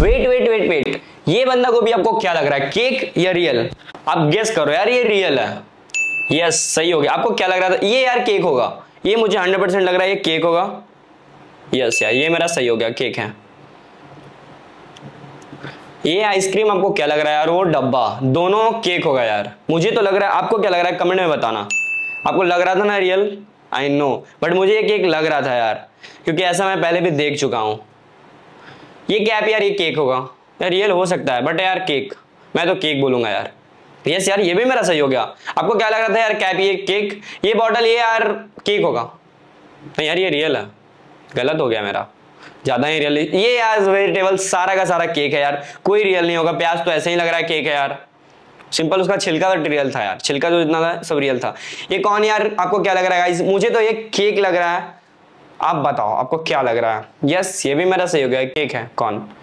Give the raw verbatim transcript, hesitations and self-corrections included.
Wait wait wait wait, ये बंदा को भी आपको क्या लग रहा है, केक या रियल? आप गेस करो यार, ये रियल है। यस, सही हो गया। आपको क्या लग रहा था? ये यार केक होगा, ये मुझे हंड्रेड परसेंट लग रहा है ये केक होगा। यस यार, ये मेरा सही हो गया, केक है। ये आइसक्रीम आपको क्या लग रहा है यार? वो डब्बा, दोनों केक होगा यार, मुझे तो लग रहा है। आपको क्या लग रहा है कमेंट में बताना। आपको लग रहा था ना रियल, आई नो, बट मुझे ये केक लग रहा था यार, क्योंकि ऐसा मैं पहले भी देख चुका हूं। ये कैप यार, ये केक होगा यार, रियल हो सकता है बट यार केक, मैं तो केक बोलूंगा यार। यस यार, ये भी मेरा सही हो गया। आपको क्या लग रहा था यार? कैप, ये केक, ये बॉटल, ये यार केक होगा। नहीं यार, ये रियल है, गलत हो गया मेरा, ज्यादा ही रियल। ये यार वेजिटेबल सारा का सारा केक है यार, कोई रियल नहीं होगा। प्याज तो ऐसे ही लग रहा है केक है यार, सिंपल, उसका छिलका तो रियल था यार, छिलका जो इतना था सब रियल था। ये कौन यार? आपको क्या लग रहा है गाइस? मुझे तो ये केक लग रहा है, आप बताओ आपको क्या लग रहा है। यस, ये भी मेरा सही हो गया, केक है। कौन?